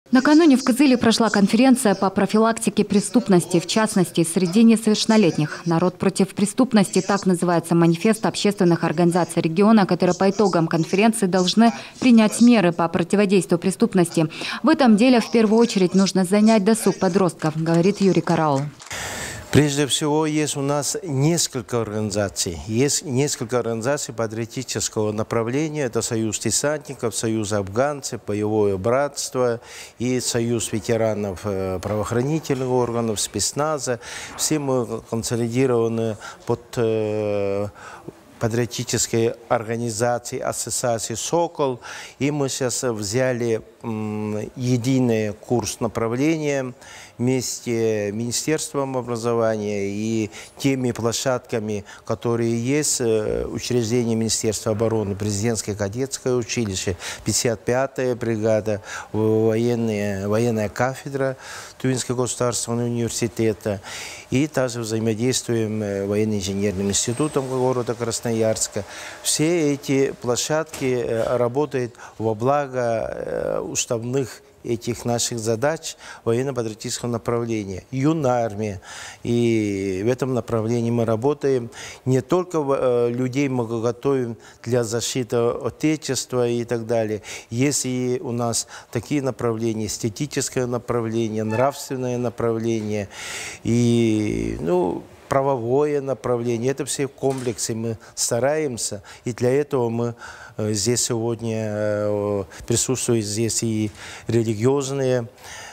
Накануне в Кызыле прошла конференция по профилактике преступности, в частности, среди несовершеннолетних. «Народ против преступности» – так называется манифест общественных организаций региона, которые по итогам конференции должны принять меры по противодействию преступности. В этом деле в первую очередь нужно занять досуг подростков, говорит Юрий Караул. Прежде всего, есть у нас несколько организаций. Есть несколько организаций патриотического направления. Это Союз десантников, Союз афганцев, Боевое братство и Союз ветеранов правоохранительных органов, спецназа. Все мы консолидированы под патриотической организации, ассоциации «Сокол». И мы сейчас взяли единый курс направления вместе с Министерством образования и теми площадками, которые есть, учреждение Министерства обороны, президентское кадетское училище, 55-я бригада, военная кафедра Тюменского государственного университета. И также взаимодействуем военно-инженерным институтом города Красноярска. Все эти площадки работают во благо уставных этих наших задач военно-патриотического направления. Юная армия. И в этом направлении мы работаем. Не только людей мы готовим для защиты Отечества и так далее. Есть и у нас такие направления: эстетическое направление, нравственное направление и правовое направление. Это все комплексы. Мы стараемся, и для этого мы здесь сегодня присутствуют здесь и религиозные,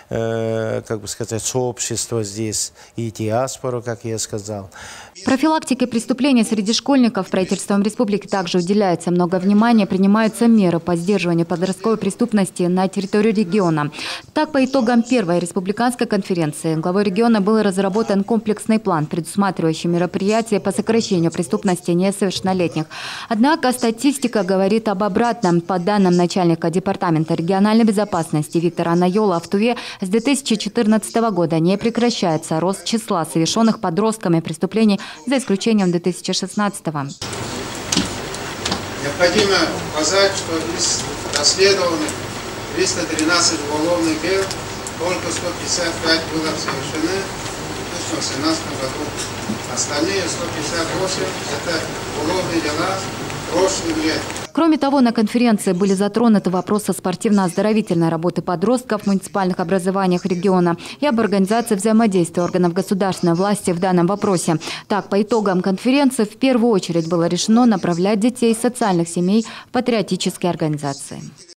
сообщества здесь, и диаспора, как я сказал. Профилактике преступлений среди школьников правительством республики также уделяется много внимания, принимаются меры по сдерживанию подростковой преступности на территории региона. Так, по итогам первой республиканской конференции главой региона был разработан комплексный план, предусматривающий мероприятия по сокращению преступности несовершеннолетних. Однако статистика говорит об обратном. По данным начальника департамента региональной безопасности Виктора Найола, в Туве с 2014 года не прекращается рост числа совершенных подростками преступлений, за исключением 2016-го. Необходимо указать, что из расследованных 313 уголовных дел только 155 было совершено в 2018 году. Остальные 158 – это уголовные дела прошлых лет. Кроме того, на конференции были затронуты вопросы спортивно-оздоровительной работы подростков в муниципальных образованиях региона и об организации взаимодействия органов государственной власти в данном вопросе. Так, по итогам конференции в первую очередь было решено направлять детей из социальных семей в патриотические организации.